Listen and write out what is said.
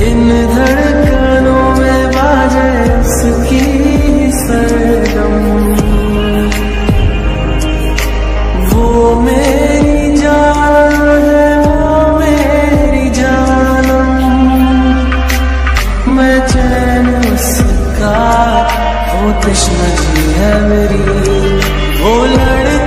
इन धड़कनों में बाजे उसकी सरगम, वो मेरी जान है, वो मेरी जानम, मैं चैन उसका, वो तश्ना है मेरी, वो लड़की